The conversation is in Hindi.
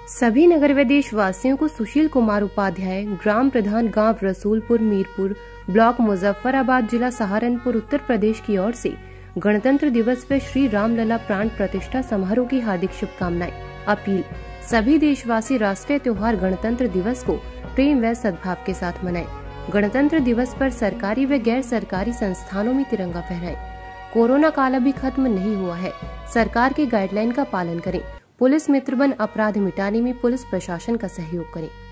सभी नगर व देशवासियों को सुशील कुमार उपाध्याय, ग्राम प्रधान गांव रसूलपुर मीरपुर, ब्लॉक मुजफ्फराबाद, जिला सहारनपुर, उत्तर प्रदेश की ओर से गणतंत्र दिवस व श्री रामलला प्राण प्रतिष्ठा समारोह की हार्दिक शुभकामनाएं। अपील, सभी देशवासी राष्ट्रीय त्योहार गणतंत्र दिवस को प्रेम व सद्भाव के साथ मनाएं। गणतंत्र दिवस पर सरकारी व गैर सरकारी संस्थानों में तिरंगा फहराएं। कोरोना काल अभी खत्म नहीं हुआ है, सरकार की गाइडलाइन का पालन करें। पुलिस मित्र बन अपराध मिटाने में पुलिस प्रशासन का सहयोग करें।